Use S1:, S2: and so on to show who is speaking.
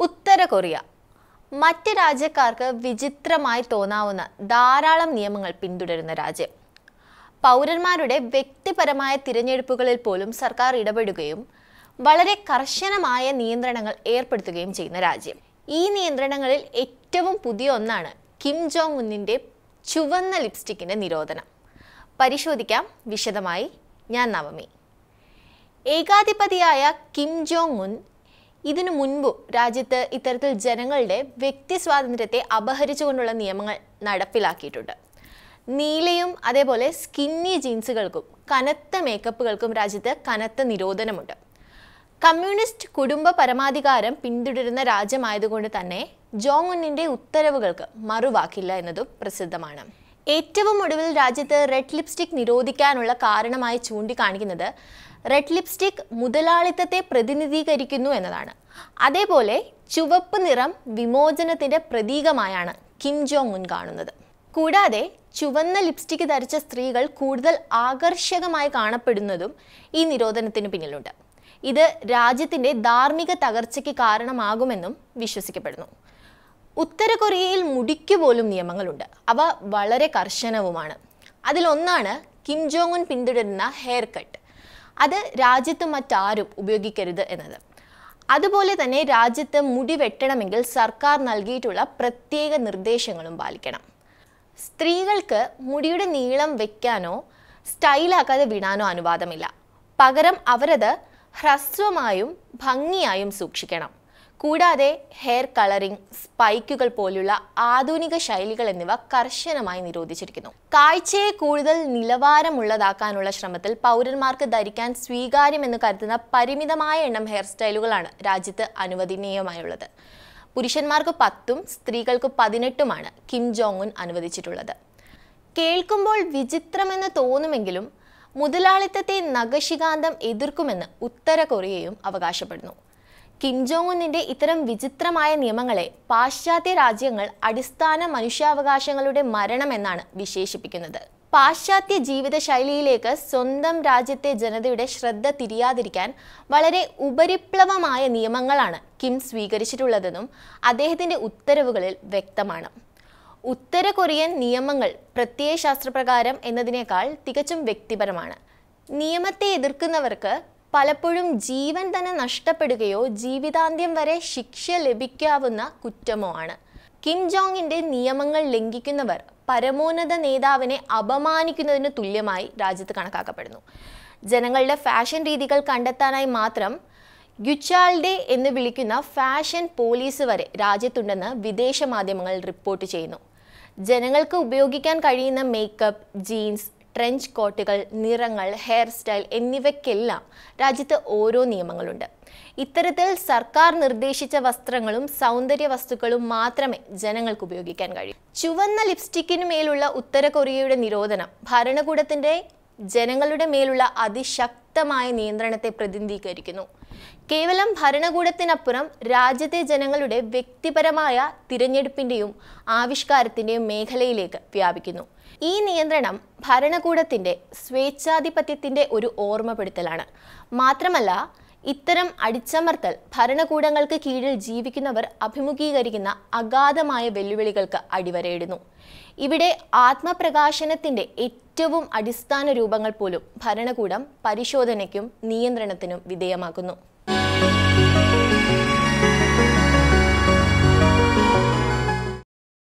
S1: ഉത്തര Korea മറ്റ് രാജ്യക്കാർക്ക് വിചിത്രമായി തോന്നാവുന്ന ധാരാളം നിയമങ്ങൾ പിന്തുടരുന്ന രാജ്യം. പൗരന്മാരുടെ വ്യക്തിപരമായ തിരഞ്ഞെടുപ്പുകളിൽ പോലും സർക്കാർ ഇടപെടുകയും വളരെ കർശനമായ നിയന്ത്രണങ്ങൾ ഏർപ്പെടുത്തുകയും ചെയ്യുന്ന രാജ്യം. ഈ നിയന്ത്രണങ്ങളിൽ ഏറ്റവും പുതിയ ഒന്നാണ് കിം ജോങ് ഉന്നിൻ്റെ ചുവന്ന ലിപ്സ്റ്റിക്കിൻ്റെ നിരോധനം. പരിശോധിക്കാം വിശദമായി. ഞാൻ നവമി. ഏകാധിപതിയായ കിം ജോങ് ഉൻ ഇതിനു മുൻപ് രാജ്യത്ത് ഇത്തരത്തിൽ ജനങ്ങളുടെ വ്യക്തി സ്വാതന്ത്ര്യത്തെ അപഹരിച്ചുകൊണ്ടുള്ള നിയമങ്ങൾ നടപ്പിലാക്കിയിട്ടുണ്ട്. നീലയും അതേപോലെ സ്കിന്നി ജീൻസുകൾക്കും കനത്ത മേക്കപ്പുകൾക്കും രാജ്യത്ത് കനത്ത നിരോധനമുണ്ട്. കമ്മ്യൂണിസ്റ്റ് കുടുംബ പരമാധികാരം പിന്തുടരുന്ന രാജ്യമായതുകൊണ്ട് തന്നെ ജോങ് ഉന്നിൻ്റെ ഉത്തരവുകൾക്ക് മറുവാക്കില്ല എന്നതും പ്രസിദ്ധമാണ്. ഏറ്റവും ഒടുവിൽ രാജ്യത്ത് റെഡ് ലിപ്സ്റ്റിക് നിരോധിക്കാനുള്ള കാരണമായി ചൂണ്ടിക്കാണിക്കുന്നത് റെഡ് ലിപ്സ്റ്റിക് മുതലാളിത്തത്തെ പ്രതിനിധീകരിക്കുന്നു എന്നതാണ്. അതേപോലെ ചുവപ്പ് നിറം വിമോചനത്തിന്റെ പ്രതീകമായാണ് കിം ജോങ് ഉൻ കാണുന്നത്. കൂടാതെ ചുവന്ന ലിപ്സ്റ്റിക് ധരിച്ച സ്ത്രീകൾ കൂടുതൽ ആകർഷകമായി കാണപ്പെടുന്നതും ഈ നിരോധനത്തിന് പിന്നിലുണ്ട്. ഇത് രാജ്യത്തിന്റെ ധാർമ്മിക തകർച്ചയ്ക്ക് കാരണമാകുമെന്നും വിശ്വസിക്കപ്പെടുന്നു. ഉത്തര കൊറിയയിൽ മുടിക്ക് പോലും നിയമങ്ങളുണ്ട്. അവ വളരെ കർശനവുമാണ്. അതിലൊന്നാണ് കിം ജോങ് ഉൻ പിന്തുടരുന്ന ഹെയർ കട്ട്. അത് രാജ്യത്ത് മറ്റാരും ഉപയോഗിക്കരുത് എന്നത്. അതുപോലെ തന്നെ രാജ്യത്ത് മുടി വെട്ടണമെങ്കിൽ സർക്കാർ നൽകിയിട്ടുള്ള പ്രത്യേക നിർദ്ദേശങ്ങളും പാലിക്കണം. സ്ത്രീകൾക്ക് മുടിയുടെ നീളം വെക്കാനോ സ്റ്റൈലാക്കാതെ വിടാനോ അനുവാദമില്ല. പകരം അവരത് ഹ്രസ്വമായും ഭംഗിയായും സൂക്ഷിക്കണം. കൂടാതെ ഹെയർ കളറിംഗ്, സ്പൈക്കുകൾ പോലുള്ള ആധുനിക ശൈലികൾ എന്നിവ കർശനമായി നിരോധിച്ചിരിക്കുന്നു. കാഴ്ചയെ കൂടുതൽ നിലവാരമുള്ളതാക്കാനുള്ള ശ്രമത്തിൽ പൗരന്മാർക്ക് ധരിക്കാൻ സ്വീകാര്യമെന്ന് കരുതുന്ന പരിമിതമായ എണ്ണം ഹെയർ സ്റ്റൈലുകളാണ് രാജ്യത്ത് അനുവദനീയമായുള്ളത്. പുരുഷന്മാർക്ക് 10ഉം സ്ത്രീകൾക്ക് 18ഉമാണ് കിം ജോങ് ഉൻ അനുവദിച്ചിട്ടുള്ളത്. കേൾക്കുമ്പോൾ വിചിത്രമെന്ന് തോന്നുമെങ്കിലും മുതലാളിത്തത്തെ നഖശികാന്തം എതിർക്കുമെന്ന് ഉത്തര കൊറിയയും അവകാശപ്പെടുന്നു. കിം ജോങ് ഉന്നിൻ്റെ ഇത്തരം വിചിത്രമായ നിയമങ്ങളെ പാശ്ചാത്യ രാജ്യങ്ങൾ അടിസ്ഥാന മനുഷ്യാവകാശങ്ങളുടെ മരണം എന്നാണ് വിശേഷിപ്പിക്കുന്നത്. പാശ്ചാത്യ ജീവിതശൈലിയിലേക്ക് സ്വന്തം രാജ്യത്തെ ജനതയുടെ ശ്രദ്ധ തിരിയാതിരിക്കാൻ വളരെ ഉപരിപ്ലവമായ നിയമങ്ങളാണ് കിം സ്വീകരിച്ചിട്ടുള്ളതെന്നും അദ്ദേഹത്തിൻ്റെ ഉത്തരവുകളിൽ വ്യക്തമാണ്. ഉത്തര കൊറിയൻ നിയമങ്ങൾ പ്രത്യയശാസ്ത്രപ്രകാരം എന്നതിനേക്കാൾ തികച്ചും വ്യക്തിപരമാണ്. നിയമത്തെ എതിർക്കുന്നവർക്ക് പലപ്പോഴും ജീവൻ തന്നെ നഷ്ടപ്പെടുകയോ ജീവിതാന്ത്യം വരെ ശിക്ഷ ലഭിക്കാവുന്ന കുറ്റമോ ആണ്. കിം ജോങ്ങിൻ്റെ നിയമങ്ങൾ ലംഘിക്കുന്നവർ പരമോന്നത നേതാവിനെ അപമാനിക്കുന്നതിന് തുല്യമായി രാജ്യത്ത് കണക്കാക്കപ്പെടുന്നു. ജനങ്ങളുടെ ഫാഷൻ രീതികൾ കണ്ടെത്താനായി മാത്രം ഗ്യുച്ചാൾഡെ എന്ന് വിളിക്കുന്ന ഫാഷൻ പോലീസ് വരെ രാജ്യത്തുണ്ടെന്ന് വിദേശ മാധ്യമങ്ങൾ റിപ്പോർട്ട് ചെയ്യുന്നു. ജനങ്ങൾക്ക് ഉപയോഗിക്കാൻ കഴിയുന്ന മേക്കപ്പ്, ജീൻസ്, ട്രെഞ്ച് കോട്ടുകൾ, നിറങ്ങൾ, ഹെയർ സ്റ്റൈൽ എന്നിവയ്ക്കെല്ലാം രാജ്യത്ത് ഓരോ നിയമങ്ങളുണ്ട്. ഇത്തരത്തിൽ സർക്കാർ നിർദ്ദേശിച്ച വസ്ത്രങ്ങളും സൗന്ദര്യ വസ്തുക്കളും മാത്രമേ ജനങ്ങൾക്ക് ഉപയോഗിക്കാൻ കഴിയൂ. ചുവന്ന ലിപ്സ്റ്റിക്കിനു മേലുള്ള ഉത്തര കൊറിയയുടെ നിരോധനം ഭരണകൂടത്തിൻ്റെ ജനങ്ങളുടെ മേലുള്ള അതിശക്തമായ നിയന്ത്രണത്തെ പ്രതിനിധീകരിക്കുന്നു. കേവലം ഭരണകൂടത്തിനപ്പുറം രാജ്യത്തെ ജനങ്ങളുടെ വ്യക്തിപരമായ തിരഞ്ഞെടുപ്പിൻ്റെയും ആവിഷ്കാരത്തിൻ്റെയും മേഖലയിലേക്ക് വ്യാപിക്കുന്നു. ഈ നിയന്ത്രണം ഭരണകൂടത്തിൻ്റെ സ്വേച്ഛാധിപത്യത്തിൻ്റെ ഒരു ഓർമ്മപ്പെടുത്തലാണ്. മാത്രമല്ല ഇത്തരം അടിച്ചമർത്തൽ ഭരണകൂടങ്ങൾക്ക് കീഴിൽ ജീവിക്കുന്നവർ അഭിമുഖീകരിക്കുന്ന അഗാധമായ വെല്ലുവിളികൾക്ക് അടിവരയിടുന്നു. ഇവിടെ ആത്മപ്രകാശനത്തിൻ്റെ ഏറ്റവും അടിസ്ഥാന രൂപങ്ങൾ പോലും ഭരണകൂടം പരിശോധനയ്ക്കും നിയന്ത്രണത്തിനും വിധേയമാക്കുന്നു.